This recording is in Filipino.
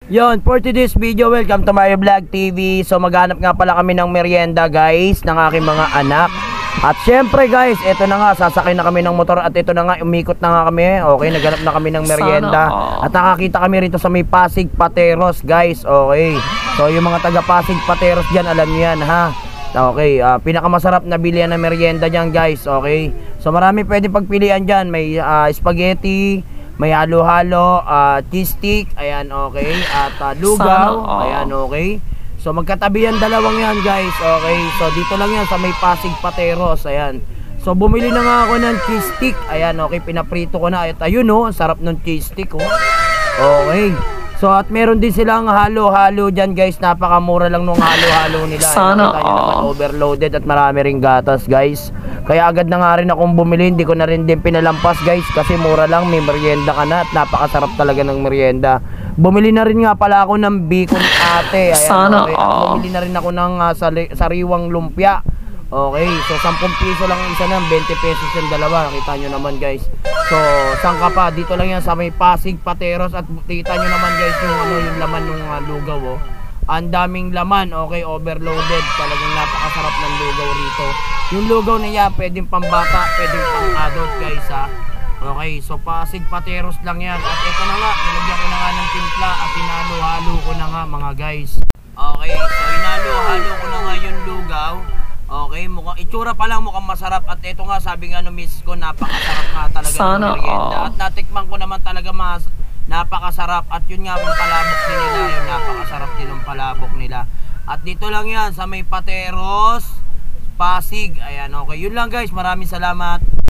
Yon, for today's video, welcome to Mario Vlog TV. So maghanap nga pala kami ng merienda guys, ng aking mga anak. At syempre guys, eto na nga, sasakay na kami ng motor. At ito na nga, umikot na nga kami. Okay, naghanap na kami ng merienda. At nakakita kami rito sa may Pasig Pateros guys. Okay, so yung mga taga Pasig Pateros dyan, alam nyo yan ha. Okay, pinakamasarap na bilihan na merienda dyan guys. Okay, so marami pwede pagpilian dyan. May spaghetti, may halo-halo, cheese stick, ayan, okay, at lugaw, ayan, okay. So magkatabi yan, dalawang yan guys, okay. So dito lang yan sa may Pasig Pateros, ayan. So bumili na nga ako ng cheese stick, ayan, okay, pinaprito ko na. At ayun oh, sarap ng cheese stick oh. Okay. So at meron din silang halo-halo dyan guys, napakamura lang nung halo-halo nila. Sana naman, overloaded at marami ring gatas guys. Kaya agad na nga rin akong bumili, hindi ko na rin din pinalampas guys, kasi mura lang, may merienda ka na at napakasarap talaga ng merienda. Bumili na rin nga pala ako ng bacon ate, ayan, sana okay. Bumili na rin ako ng sariwang lumpia. Okay, so 10 piso lang ang isa, ng 20 pesos yung dalawa, nakita nyo naman guys. So saan ka pa, dito lang yan sa may Pasig Pateros. At kita nyo naman guys yung, yung laman ng lugaw oh. Ang daming laman, okay, overloaded. Talagang napakasarap ng lugaw rito. Yung lugaw niya, pwedeng pambata, pwedeng pang-adult guys ha. Okay, so Pasig Pateros lang yan. At ito na nga, nilagyan ko na nga ng timpla at hinalo-halo ko na nga mga guys. Okay, so hinalo-halo ko na nga yung lugaw. Okay, mukhang itsura pa lang mukhang masarap. At ito nga, sabi nga ng miss ko, napakasarap nga talaga ng merienda. At natikman ko naman talaga napakasarap. At yun nga, yung palabok din nila, yung napakasarap din yung palabok nila. At dito lang yan sa may Pateros, Pasig. Ayan, okay, yun lang guys, maraming salamat.